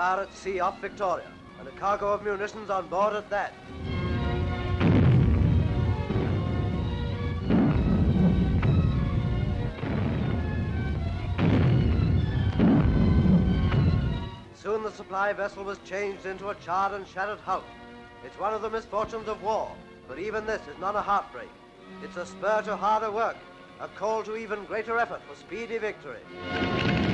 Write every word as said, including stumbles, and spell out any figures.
fire at sea off Victoria, and a cargo of munitions on board at that. Soon the supply vessel was changed into a charred and shattered hulk. It's one of the misfortunes of war, but even this is not a heartbreak. It's a spur to harder work, a call to even greater effort for speedy victory.